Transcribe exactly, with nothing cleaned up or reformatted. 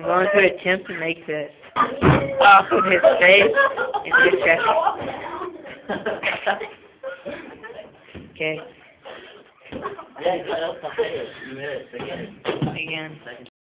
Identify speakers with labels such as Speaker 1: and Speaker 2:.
Speaker 1: going to attempt to make this off of his face and his chest. Okay.
Speaker 2: Yeah, you got up the highest. You made it. Again.
Speaker 1: Again.